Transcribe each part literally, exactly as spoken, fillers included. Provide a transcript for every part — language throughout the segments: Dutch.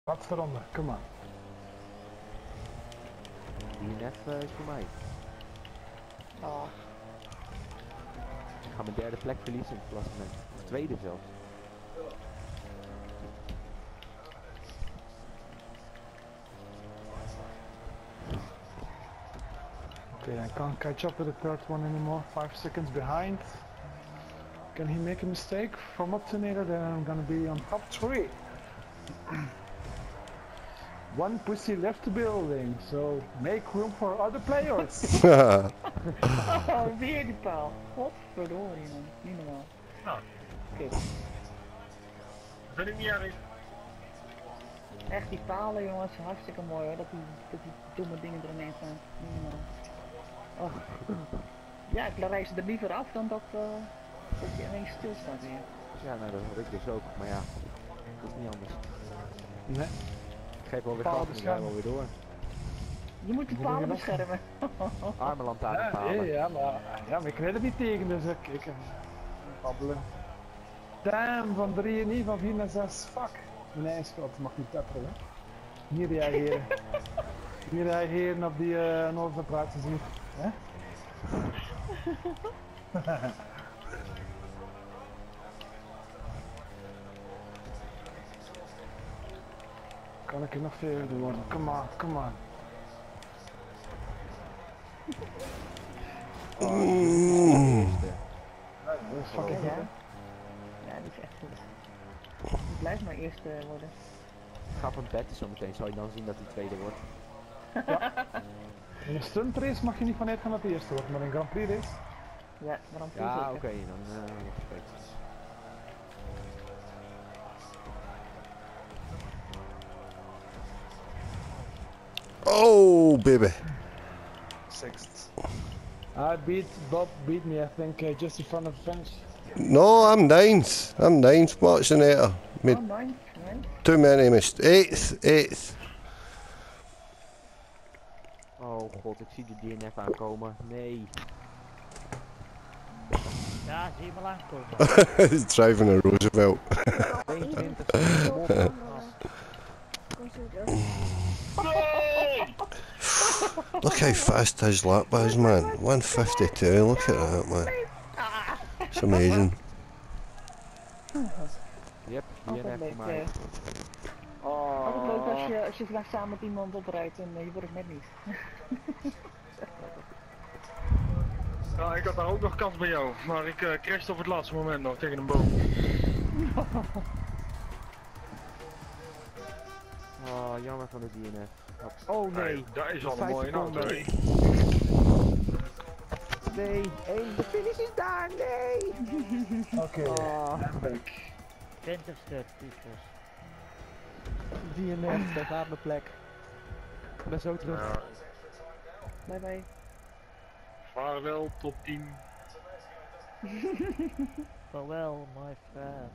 Laatste ronde, kom maar. D N F uh, is voor mij. Oh. Ik ga mijn derde plek verliezen in het klassement. Of tweede zelfs. Okay, I can't catch up with the third one anymore. Five seconds behind. Can he make a mistake from Optinator? Then I'm gonna be on top three. One pussy left the building, so make room for other players. Oh, weer die paal. Godverdorie man, niet normaal. Nou. Oké. Dat vind ik niet erg. Echt die palen jongens, hartstikke mooi hoor, dat die, dat die domme dingen eromheen staan. Niet normaal. Oh. Ja, ik reis er liever af dan dat, uh, dat je ineens stilstaat weer. Ja, nou dat had ik dus ook, maar ja, dat is niet anders. Nee. Ik geef wel weer Paal gas en dan gaan we wel weer door. Je moet die Moet je palen nog- beschermen. Arme Ja, lantaarnpalen. ja, ja, maar, ja, maar ik weet het niet tegen, dus ik, ik uh, babbelen. Damn, van drie niet, van vier naar zes, fuck. Nee, schat, mag niet tepperen, hè. Niet reageren. Niet reageren op die uh, Noord-operaties hier, hè. Kan ik er nog verder worden? Come on, come on. Mm. Dat is fucking Ja, goed, hè. ja, dat is echt goed. Het blijft maar eerst uh, worden. Ga op een bed zo meteen, zal je dan zien dat hij tweede wordt. In een stunt race mag je niet vanuit gaan dat het eerste wordt, maar in een Grand Prix race. Ja, waarom Ja, zeker. oké, okay, dan uh, wordt het beter. Oh, baby. Sixth. I beat Bob, beat me, I think, uh, just in front of the finish. No, I'm ninth. I'm ninth, Schwarzenegger. Made Oh, nice, nice. too many mistakes. Eighth, eighth. Oh god, ik zie de D N F aankomen. Nee. Ja, zie je wel aankomen. He's driving a Roosevelt. tweeëntwintig. Look how fast his lap was, man. one fifty-two, look at that, man. It's amazing. Yep, D Altijd N F leuk. voor mij. Uh, altijd leuk als je, als je vandaag samen met iemand oprijdt en uh, je wordt het net niet. Ja, ik had daar ook nog kans bij jou, maar ik uh, crashte op het laatste moment nog tegen een boom. Oh, jammer van de D N F. Oh nee, Nee, dat is al een Vijf mooie auto. seconden. hè. nee, één, de finish is daar, nee! Oké, Oh, twintigste tyfus. D N F, daar gaat mijn plek. Ik ben zo terug. Ja, Bye bye. vaarwel, top tien. Farewell, my friend.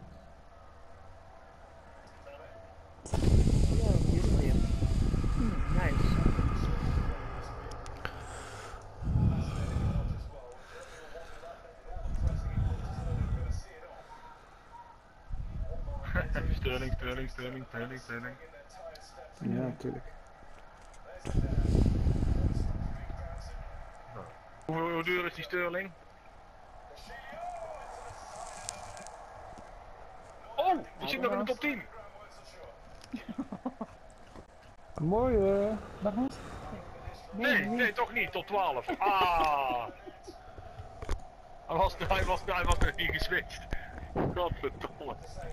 Ja, jullie weer. Hmm, nice. Sterling, Sterling, Sterling, Sterling, Sterling. ja, natuurlijk. Hoe, hoe duur is die Sterling? Oh, ik zit nog in de top tien. Mooi, eh, dag man. Nee, nee, toch niet, top twaalf. Ah! Hij was, hij was, hij was nog niet geswitcht. Godverdomme.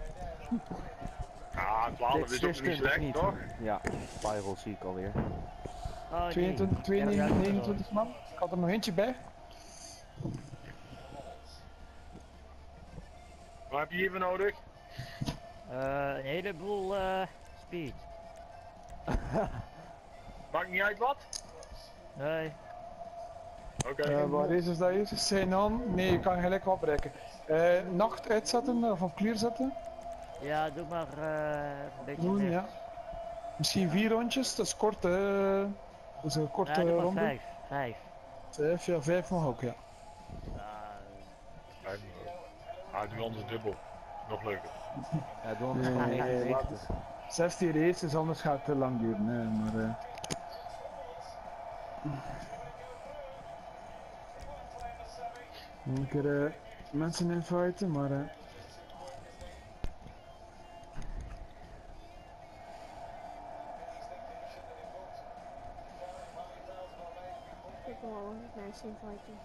Ah, twaalf Dit is ook stunt niet of slecht, toch? Ja, Spiral zie ik alweer. Oh, nee. tweeëntwintig, tweeënnegentig, negenentwintig man. Ik had er nog eentje bij. Wat heb je hiervoor nodig? Uh, een heleboel uh, speed. Maakt niet uit wat? Nee. Oké. Uh, waar is het dat hier? Zijn on? Nee, je kan gelijk opbreken. Uh, nacht uitzetten of op clear zetten? Ja, doe maar uh, een beetje Doen, meer. ja. Misschien vier rondjes, dat is kort, uh, dat is een korte Ja, doe maar ronde. vijf. Vijf. Vijf, ja, vijf mag ook, ja. Uh, Nee, niet. Ah, doe anders dubbel. Nog leuker. Ja, doe hem Nee, gewoon nee, negenennegentig. zestien races, anders gaat het te lang duren. Hè, maar, uh... een keer uh, mensen inviten, maar... Uh... Ik wil wel mensen inviten.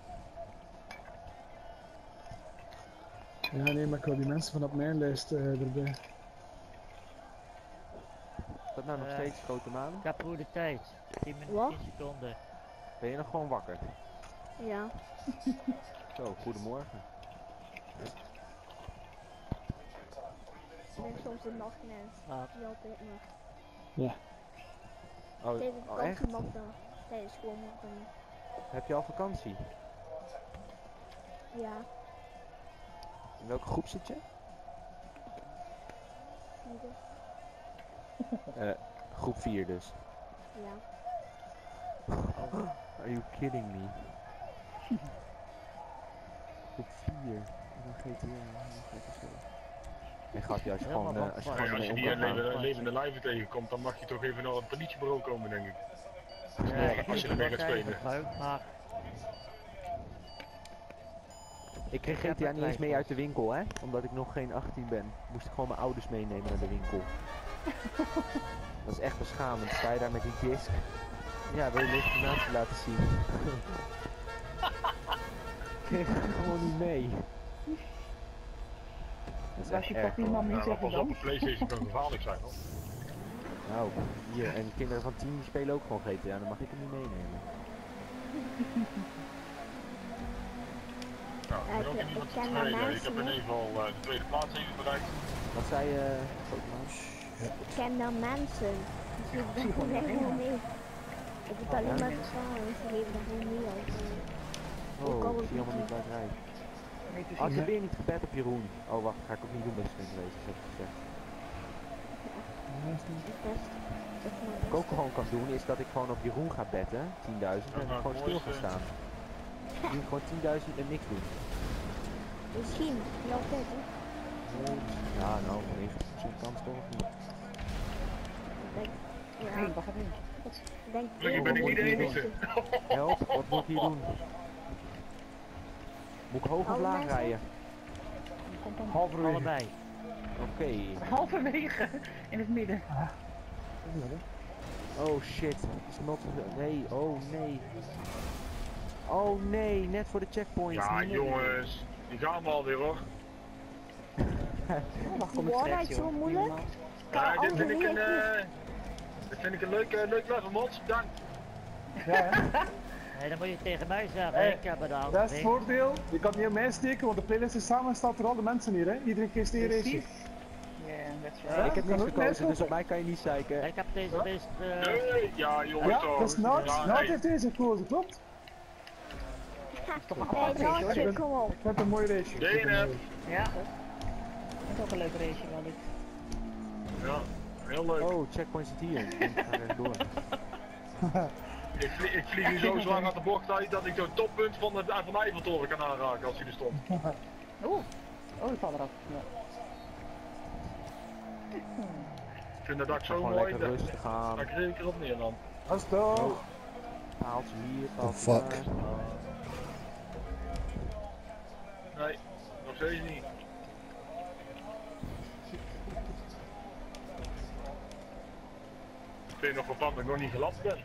Ja, nee, maar ik wil die mensen van op mijn lijst uh, erbij. Is dat nou nog Eh. steeds grote maan? Ik heb goede tijd. tien Wat? minuten, tien seconden. Ben je nog gewoon wakker? Ja. Zo, goedemorgen. Ik ben soms een nachtmens. Laat. Niet altijd, maar Ja. Oh, tijdens de oh echt? vakantie mag dan. Tijdens school mag dan niet. Heb je al vakantie? Ja. In welke groep zit je? Vierde. Eh, groep vier dus. Ja. Are you kidding me? Groep vier. En dan G T A. En G T A. Nee, grapje, als je Helemaal gewoon, uh, als je bakbaar. gewoon Ja, als je ermee die om kan echt gaan. leven, levende lijven tegenkomt, dan mag je toch even naar het politiebureau komen, denk ik. Ja, als je ermee gaat spelen. Maar Ik kreeg Ik heb G T A er niet eens mee twijfels. uit de winkel, hè? Omdat ik nog geen achttien ben. Moest ik gewoon mijn ouders meenemen naar de winkel. Dat is echt beschamend. Sta je daar met die disc? Ja, wil je legitimatie laten zien? Ik kreeg het gewoon niet mee. Dat is Was echt je erg, papi hoor. mam niet Ja, maar zeggen pas op, dan? de PlayStation kan gevaarlijk zijn, hoor. Nou, hier. En kinderen van tien die spelen ook gewoon G T A. Dan mag ik hem niet meenemen. Nou, ik ben Ja, ook ik- in iemand ik ken te wel tweede. Ik mensen, heb in hè. ieder geval uh, de tweede plaats even bereikt. Wat zei je, grote man? Ik ken dan mensen. Dus ik ben gewoon gewoon helemaal. mee. Ik heb alleen Ja? maar vertrouwen. Ze geven er gewoon mee uit. Oh, kan ik het zie helemaal niet, niet waar het rijdt. Nee, precies. Had je weer niet gebed op Jeroen? Oh wacht, ga ik ook niet doen bij Sprint Races, heb ik gezegd. Best. Dat is maar Wat ik ook gewoon kan doen, is dat ik gewoon op Jeroen ga betten, tienduizend, en Ja, nou, gewoon het stil ga mooiste- staan. Ik doe gewoon tienduizend en niks doen. Misschien. Niet altijd, hè. Ja, nou, negen procent kans toch of niet? Ik denk. Ja. Nee, wacht even. Ik denk. Gelukkig ben ik niet de enige. Help, wat moet ik hier doen? Moet ik hoog of Alle laag mensen? rijden? Komt dan Halverwege. allebei. Oké. halverwege in het midden. Oh shit. Is not... Nee, oh nee. Oh nee, net voor de checkpoint. Ja, Nee. jongens, die gaan we alweer, hoor. Wacht Die waarheid zo moeilijk. Ja, Kan dit vind ik een, andere eh dit vind ik een leuk, eh, leuk level, mods. Dank. Ja, hè? Nee, dan moet je tegen mij zeggen. Hey, Ik heb het al. Dat is het voordeel. Je kan niet op mij steken, want de playlist is samen en staat er al de mensen hier. Hè? Iedereen kiest één race. Precies. Ja, dat is Ja, waar. Ik heb kan niks ook gekozen, mensen dus op op- mij kan je niet zeiken. Ik heb deze best. eh Nee, ja, jongens, Ja, toch. dat is Nart. Ja, Nart hey. heeft deze gekozen, klopt? toch een Hey, apart race, Naartje, hoor. kom op. Met een mooi race. D N F. Ja, dat is ook een leuk raceje wel dit. Ja, heel leuk. Oh, checkpoint zit hier. Ik ga er door. Ik, vlie- ik vlieg nu zo zwaar uit de bocht uit dat ik zo'n toppunt van de, van de Eiffeltoren kan aanraken als hij er stond. Oeh. Oh, ik val eraf. Ja. Ik vind dat dak zo Gewoon mooi. lekker Dat rustig aan. dat kreeg ik erop neer dan. Dat is toch? Paaltje hier, paaltje fuck. daar. Nee, nog steeds niet. Ik vind het nog verpand dat ik nog niet gelapt ben.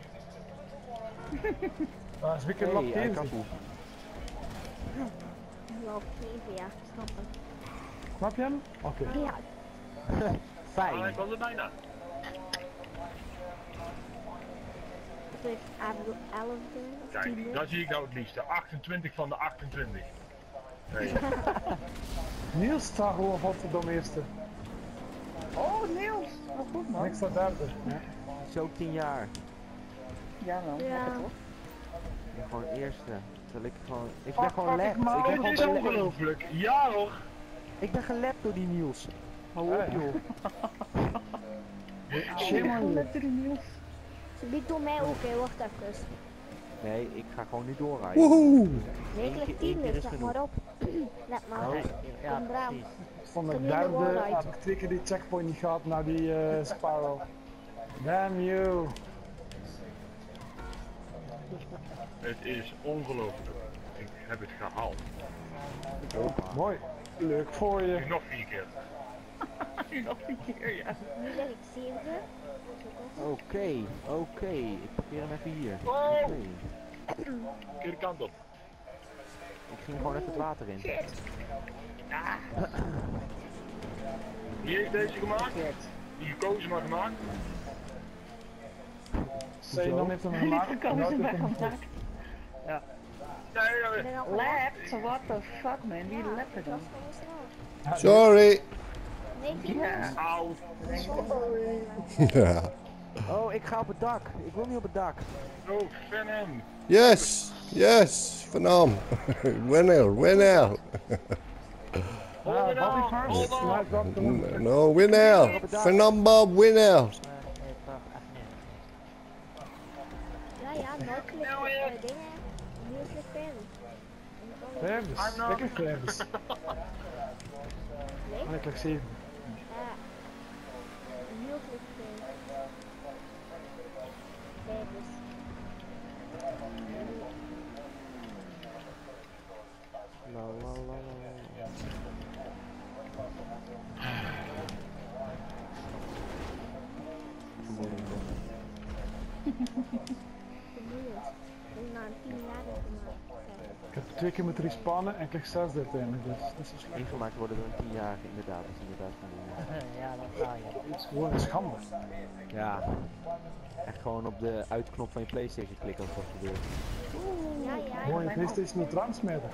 Dat is weekend lap Hey, geven. eikapoe. Wel geven, ja. Snap ik. Snap je hem? Oké. Ja. Ah, Fijn. ik was er bijna. Het is elfde of Kijk, tiende. dat zie ik nou het liefste. achtentwintig van de achtentwintig. Nee. Niels staat gewoon godverdomme eerste. Oh, Niels. Oh, goed man. Niks staat derde. Ja. Is ook tien jaar. Ja, wel. Ja. Lekker, toch? Ik ben gewoon eerste. Terwijl ik gewoon... Ik Fuck, ben gewoon fuck, left. man. Ik ben Dit gewoon is gele- ongelooflijk. Ja hoor. Ik ben gelapt door die Niels. Hou op Ja, ja. joh. Shame on you. Lekker die Niels. Ze biedt door mij ook, hè. Wacht even. Nee, ik ga gewoon nu doorrijden. Woehoe! Nee, ik lig Eén tien, keer dus is let genoeg. maar op. Let maar Oh, op. Ja, Kom eraan. precies. Van de Kan je in de derde wall heb ik twee keer die checkpoint niet gehad naar die eh Sparrow. Damn you. Het is ongelooflijk. Ik heb het gehaald. Mooi. Leuk voor je. Nu nog vier keer. Nog een keer, ja. Nu lig ik zevende. Dat is ook al goed. Oké, oké. Ik parkeer hem even hier. Oh! Oké. Verkeerde kant op. Ik ging gewoon even het water in. Wie heeft deze gemaakt? Die gekozen maar gemaakt? Zenon heeft hem gemaakt. Ik kan en ze Nout heeft weg hem gaan gekocht. maken. Nee, Ik nee, ben al Lapt? What the fuck man, wie Ja, lapt er dat dan? was gewoon snel. Sorry! Nee, ik Ja. Auw. Ja. Oh, ik ga op het dak. Ik wil niet op het dak. Oh, Venom. Yes! Yes! Phenomenal! Winner! Winner! Ah, Bobby first. Hold on. Maar dat doen. No, winner! Phenomenal winner! Eh, nee, toch, echt niet. Ja, ja, nooit klikt Nou, op ja. eh, dingen. Nu klikt verder. En dan kan je- Travis. Ik lig Travis. Nee? En ik lig zeven. Ja. Nu klikt verder. Travis. La la la la la. Vermoeiend. Ik heb na een tien jaar dat gemaakt. Ik heb twee keer moeten respawnen en ik lig zesde uiteindelijk. Dus dat is zo slecht. Ingemaakt worden door een tienjarige, inderdaad. Dat is inderdaad vermoeiend. Ja, dat ga je. Het is gewoon een schande. Ja. Echt gewoon op de uitknop van je PlayStation klikken als dat gebeurt. Ja, ja. Gewoon je PlayStation niet transmeten.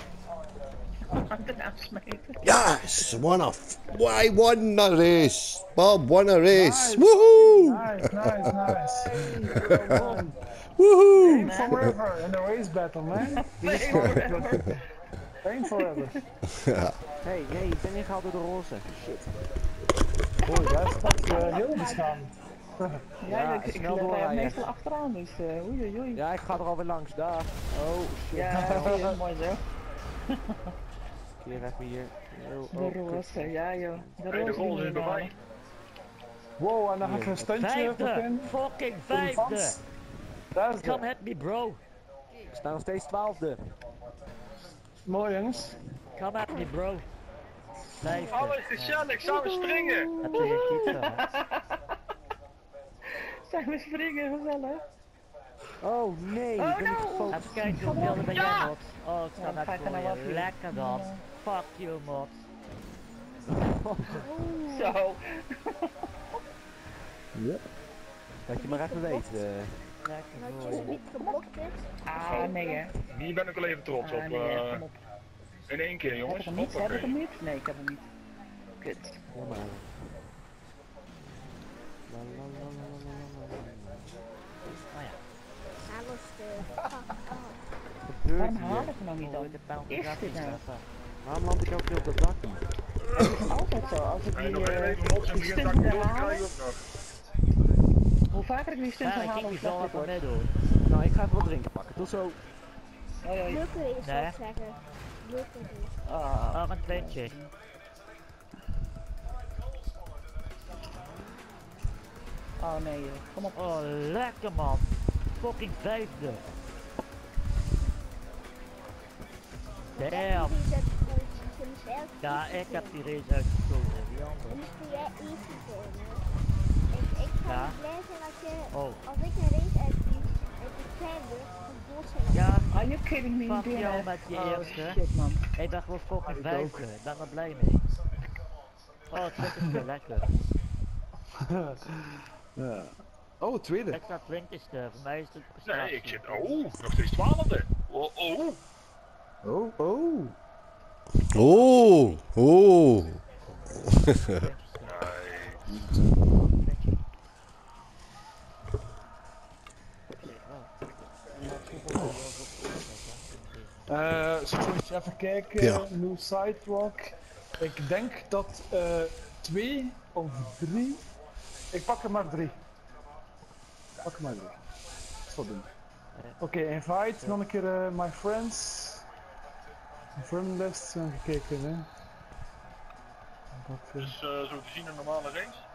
Eraan smeten. Yes! Won a f- I won a race! Bob won a race! Woohoo! Nice, nice, nice. Woohoo! Pain forever in the race battle, man. Pain forever. Hey, nee, ik ben ingehaald door de roze. Shit. Oei, dat is toch uh, heel beschamend. Ja, Ja, ik, ik snel lig er doorrijden. meestal achteraan, dus uh, oei oei oei. Ja, ik ga er alweer langs. Dag. Oh, shit. Ja, zie je, mooi zo. Keer even hier. Oh, De oh, kut. roze, ja joh. De Hey, de roze rol die is we bij mij. halen. Wow, en dan ga ik een stuntje voor Vijfde! in. Fucking Voor de vijfde! fans. Daar is Come het. at me, bro! Ik sta nog steeds twaalfde. Mooi jongens. Come at me, bro! Vijfde. Alles gezellig, samen springen. Heb je geen kiet gehad? Zijn we springen, gezellig. Oh nee, ik ben niet gefocust. Even kijken hoeveel er bij Ja! jou, mod. Oh, het Ja, gaat dan ga net ik er voor nou je. af, joh. Lekker dan. Ja. Fuck you, mod. Zo. Dat je maar even weet. eh. Lekker Dat voor je je. niet geblokt is. Ah, nee hè. Hier ben ik wel even trots op. Ah, nee, hè. eh, Kom op. in één keer Heb ik jongens. hem niet? Heb ik hem Hoppakee. niet? Nee, ik heb hem niet. Kut. Kom maar. La, la, la, la, la, la, la, la. Oh ja. Alles de fuck off. Wat gebeurt Waarom haal hier? ik hem nou niet Oh, dan? ik heb bijna Is gratis dit nou? treffen. Waarom land ik elke keer op dat dak niet? Het is altijd zo. Als ik Hey, die, nog eh, even op zijn die begin stunt door herhaal, krijgen ook nog. hoe vaker ik die stunt Ja, ik herhaal, ging hoe die zo slechter ik even word. meedoen. Nou, ik ga even wat drinken pakken. Tot zo. Hoi hoi. Leuke race zou Nee. ik zeggen. Leuke race. Ah, Oh, een twintje. oh nee, joh. Kom op. Oh, lekker man. Fucking vijfde. Damn. Die zet uit zelf. Ja, ik heb die race uitgekozen. Die Dan andere. moet jij easy komen. Ik, ik ga Ja. niet blij zijn als je, Oh. als ik een race uitkies, uit de vijfde, dan dood zijn. Ja, Are you kidding me? Fuck Dylan? jou met je oh, eerste. shit man. ik ben gewoon fucking ik vijfde. Ik ben er blij mee. Oh, dit is weer lekker. Ja. Oh, tweede. Ik sta twintigste. Voor mij is het Nee, prestatie. ik zit. Oh, nog steeds twaalfde. Oh, oh. Oh, oh. Oh! Oh! Eh, zo eens even kijken. Ja. New Sidewalk. Ik denk dat eh twee of drie. Ik pak er maar drie. Ik pak er maar drie. Dat is wat doen. Oké, okay, invite, nog een keer uh, my friends. Friend list, zo gekeken hè. Dus uh, zo te zien een normale race.